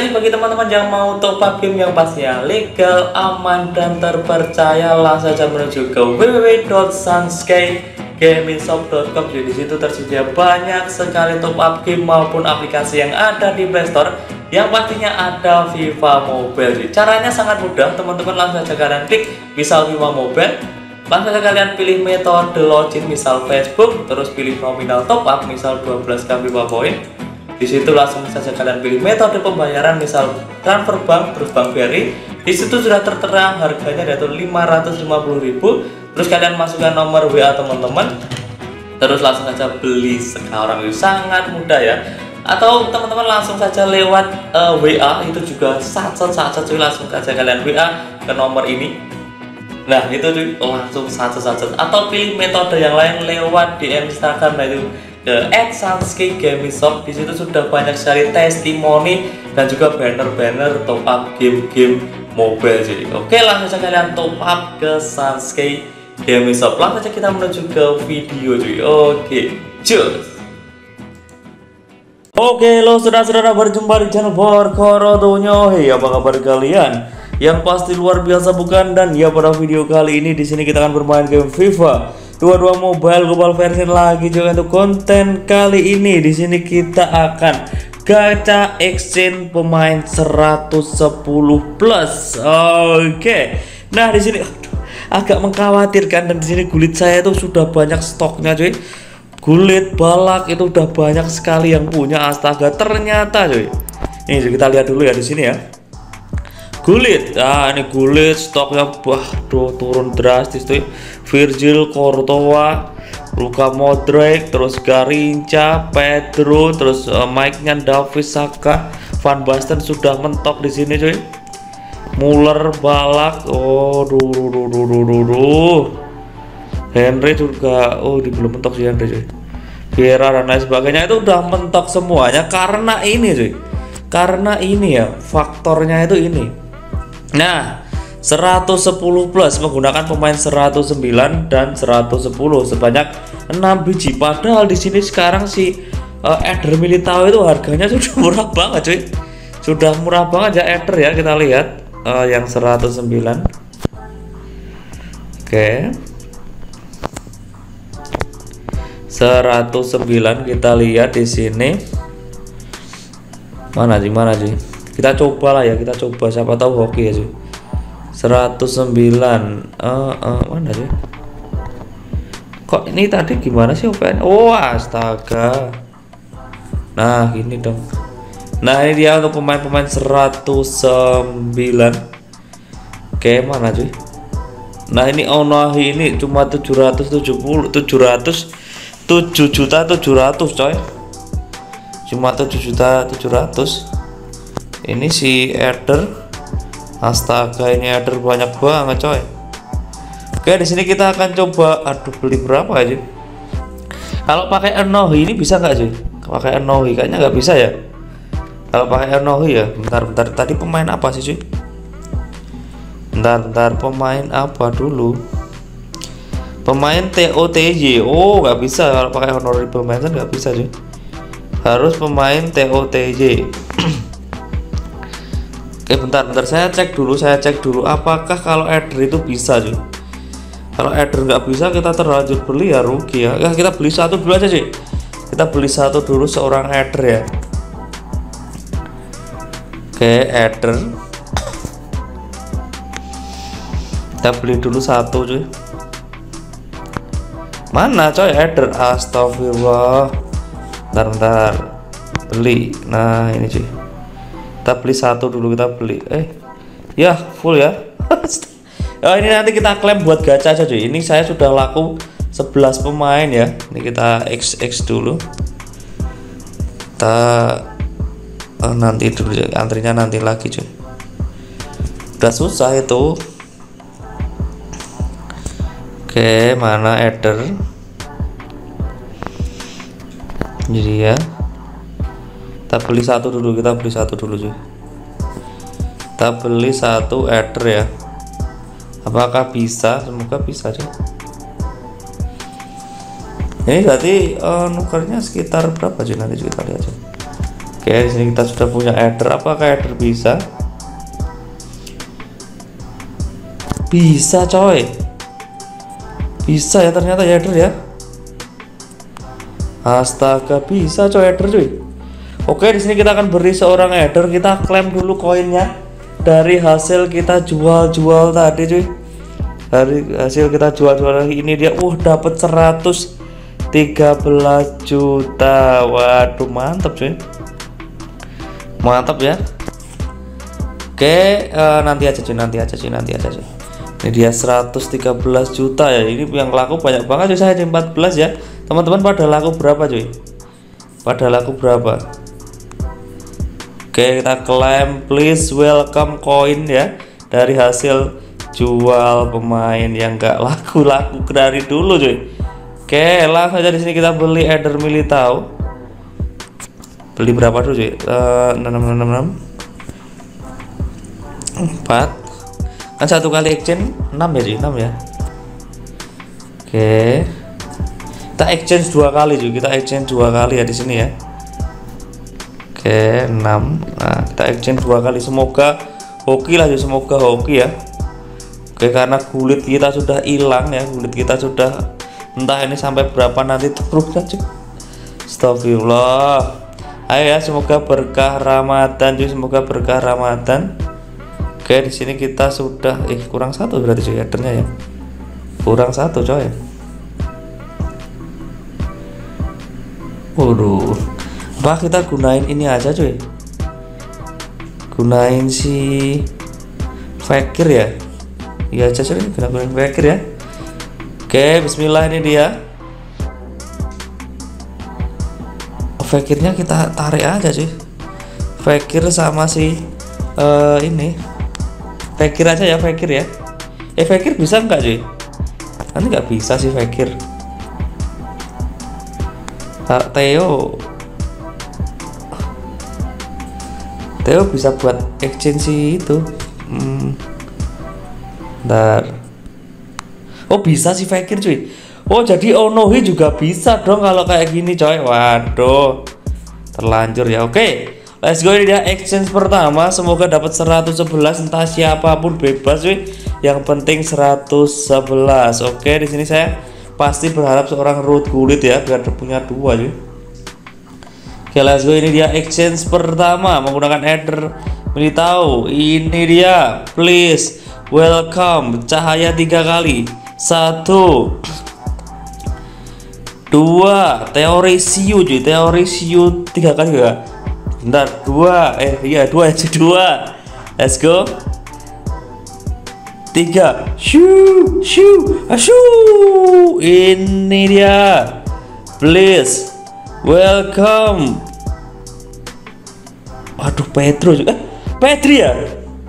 Oke, bagi teman-teman yang mau top up game yang pastinya legal, aman, dan terpercaya, langsung saja menuju ke www.sunskygamingshop.com. Jadi di situ tersedia banyak sekali top up game maupun aplikasi yang ada di Play Store, yang pastinya ada FIFA Mobile. Caranya sangat mudah, teman-teman. Langsung saja kalian klik misal FIFA Mobile, langsung saja kalian pilih metode login misal Facebook, terus pilih nominal top up misal 12k FIFA Point. Di situ langsung saja kalian pilih metode pembayaran misal transfer bank, terus bank BRI. Di situ sudah tertera harganya yaitu 550.000. Terus kalian masukkan nomor WA teman-teman, terus langsung saja beli sekarang. Itu sangat mudah ya. Atau teman-teman langsung saja lewat WA, itu juga sat-sat langsung saja kalian WA ke nomor ini. Nah itu langsung sat-sat. Atau pilih metode yang lain lewat DM Instagram, yaitu ke @sunskygamingshop. Di situ sudah banyak sekali testimoni dan juga banner-banner top up game-game mobile. Jadi oke, langsung saja kalian top up ke Sunskygamingshop. Langsung saja kita menuju ke video cuy. Oke, cus. Oke, lo saudara-saudara, berjumpa di channel Borkorotonyo. Hey, apa kabar kalian? Yang pasti luar biasa bukan? Dan ya, pada video kali ini di sini kita akan bermain game FIFA 22 Mobile Global Version lagi juga. Untuk konten kali ini di sini kita akan gacha exchange pemain 110 plus. Oke. Nah, di sini agak mengkhawatirkan, dan di sini gulit saya itu sudah banyak stoknya cuy. Gulit balak itu udah banyak sekali yang punya. Astaga, ternyata cuy. Ini kita lihat dulu ya di sini ya. Gulit, nah ini gulit stoknya turun drastis tuh. Virgil, Courtois, Luka Modric, terus Garincha, Pedro, terus Mike-nya Davis, Saka, Van Basten sudah mentok di sini cuy. Muller, balak, Henry juga, di belum mentok sih Henry cuy. Vieira dan lain sebagainya itu udah mentok semuanya karena ini cuy. Karena ini ya, faktornya itu ini. Nah, 110 plus menggunakan pemain 109 dan 110 sebanyak 6 biji. Padahal di sini sekarang si Eder Militao itu harganya sudah murah banget cuy. Sudah murah banget ya Eder ya. Kita lihat yang 109. Oke. 109 kita lihat di sini. Mana sih? Kita coba lah ya, kita coba, siapa tahu hoki ya cuy. 109 mana sih? Kok ini tadi gimana sih OPN? Oh astaga. Nah gini dong. Nah ini dia untuk pemain-pemain 109. Oke, mana cuy? Nah ini Onahi ini cuma 770, 7.700.000 coy. Cuma 7.700.000. Ini si Eder, astaga ini Eder banyak banget coy. Oke, di sini kita akan coba, beli berapa aja? Kalau pakai Enohi ini bisa nggak sih? Pakai Enohi kayaknya nggak bisa ya. Kalau pakai Enohi ya, bentar. Tadi pemain apa sih cuy? Bentar, pemain apa dulu? Pemain TOTJ. Oh nggak bisa kalau pakai honorable mention, nggak bisa cuy. Harus pemain TOTJ. Oke, bentar, saya cek dulu apakah kalau Eder itu bisa cuy. Kalau Eder nggak bisa, kita terlanjur beli ya rugi ya. Kita beli satu dulu aja cuy. Kita beli satu dulu seorang Eder ya. Oke, Eder kita beli dulu satu cuy. Mana coy Eder? Astagfirullah. Bentar beli. Nah ini cuy, kita beli satu dulu, kita beli ya full ya. Ini nanti kita klaim buat gacha aja cuy. Ini saya sudah laku 11 pemain ya. Ini kita XX dulu. Kita nanti dulu ya, antrinya nanti lagi cuy. Udah susah itu. Oke, mana Eder? Jadi ya, kita beli satu dulu cuy. Kita beli satu Eder ya. Apakah bisa? Semoga bisa cuy. Ini berarti nukernya sekitar berapa cuy? Nanti kita lihat cuy. Oke, Oke, di sini kita sudah punya header. Apakah header bisa? Bisa coy, bisa ya ternyata header ya. Astaga, bisa coy header cuy. Oke, di sini kita akan beri seorang header. Kita klaim dulu koinnya dari hasil kita jual-jual tadi cuy. Dari hasil kita jual-jual lagi, ini dia. Dapat 113 juta. Waduh, mantap cuy, mantap ya. Oke, nanti aja cuy. Ini dia 113 juta ya. Ini yang laku banyak banget cuy. Saya di 14 ya. Teman-teman pada laku berapa cuy? Pada laku berapa? Oke, kita klaim please welcome coin ya dari hasil jual pemain yang enggak laku dari dulu cuy. Oke, langsung aja di sini kita beli header Militao. Beli berapa dulu cuy? 4 kan satu kali exchange 6 ya cuy, 6 ya. Oke, kita exchange 2 kali cuy, kita exchange 2 kali ya di sini ya. Oke, 6. Nah, kita exchange 2 kali. Semoga hoki lah cuy, semoga hoki ya. Oke, karena kulit kita sudah hilang ya, kulit kita sudah entah ini sampai berapa nanti terusnya cuy. Astagfirullah. Ayo ya, semoga berkah Ramadan cuy, semoga berkah Ramadan. Oke, di sini kita sudah kurang 1 berarti cuy headernya ya. Kurang 1 coy. Waduh. Apa kita gunain ini aja cuy? Gunain si fakir ya. Iya aja cuy, gunain fakir ya. Oke, bismillah, ini dia. Fakirnya kita tarik aja cuy. Fakir sama si ini. Fakir aja ya, fakir ya. Fakir bisa nggak cuy? Nanti nggak bisa sih fakir. Theo bisa buat exchange itu. Bentar. Oh, bisa sih fakir cuy. Oh, jadi Onohi juga bisa dong kalau kayak gini coy. Waduh, terlanjur ya. Oke, let's go. Ini dia exchange pertama. Semoga dapat 111, entah siapapun bebas cuy. Yang penting 111. Oke, di sini saya pasti berharap seorang root kulit ya, biar punya 2 cuy. Oke, let's go. Ini dia exchange pertama menggunakan header Militao. Ini dia, please welcome cahaya 3 kali. 1 2 teori siu cuy, teori siu 3 kali ya. Bentar, 2 iya 2 aja, 2. Let's go. 3 shoo. Ini dia, please welcome. Waduh, Petro juga. Petri ya.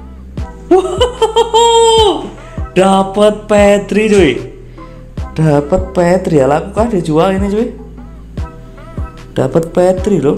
Dapat Petri cuy. Dapat Petri ya, lakukan dijual ini cuy. Dapat Petri loh.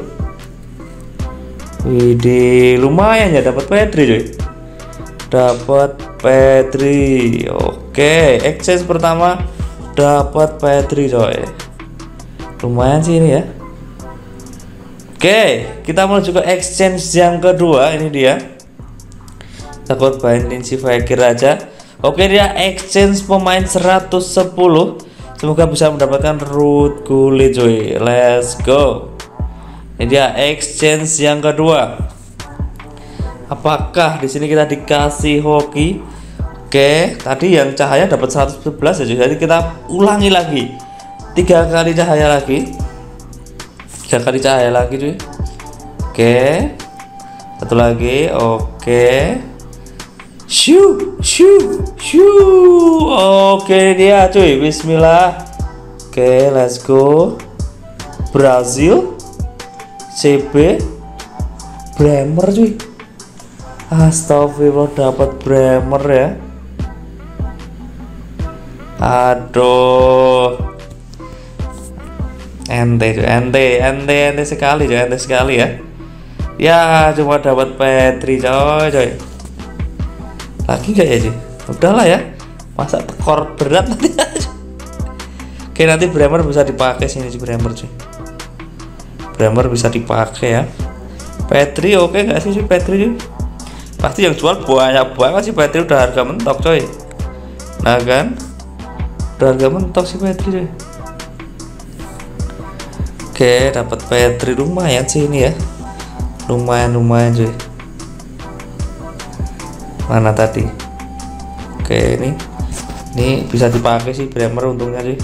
Widih, lumayan ya dapat Petri cuy. Dapat Petri. Oke, exchange pertama dapat Petri coy. Lumayan sih ini ya. Oke, kita menuju ke exchange yang kedua. Ini dia. Kita korbanin si fakir aja. Oke, dia exchange pemain 110. Semoga bisa mendapatkan root kulit cuy. Let's go. Ini dia exchange yang kedua. Apakah di sini kita dikasih hoki? Oke, tadi yang cahaya dapat 111 ya cuy. Jadi kita ulangi lagi. 3 kali cahaya lagi. 3 kali cahaya lagi cuy. Oke. Satu lagi. Oke. Shoo. Oke, dia cuy. Bismillah. Oke, let's go. Brazil. CB. Bremer cuy. Astagfirullah, dapat Bremer ya. Aduh. Ente sekali cuy, ente sekali ya. Ya, cuma dapat Petri coy. Lagi gak ya cuy? Udahlah ya. Masa tekor berat nanti aja. Oke, nanti Bremer bisa dipakai sini cuy, Bremer cuy. Bremer bisa dipakai ya. Petri oke nggak sih Petri cuy? Pasti yang jual banyak banget sih Petri, udah harga mentok coy. Nah kan, udah harga mentok sih Petri cuy. Oke, dapat Petri lumayan sih ini ya, lumayan cuy. Mana tadi? Oke, ini bisa dipakai sih Bremer untungnya sih.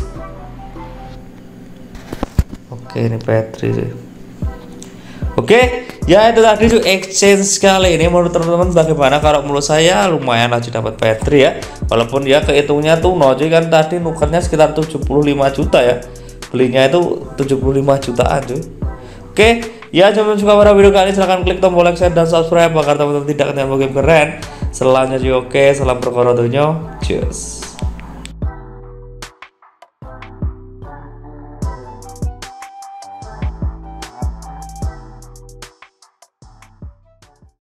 Oke, ini Petri sih. Oke, ya itu tadi tuh exchange kali ini. Menurut teman-teman bagaimana? Kalau menurut saya lumayan aja dapat Petri ya. Walaupun ya kehitungnya tuh noji kan tadi nukernya sekitar 75 juta ya. Belinya itu 75 jutaan cuy. Oke, ya jangan suka pada video kali ini silahkan klik tombol like, share, dan subscribe agar teman-teman tidak ketinggalan game keren selanjutnya. Oke, salam berkorotonyo, cheers.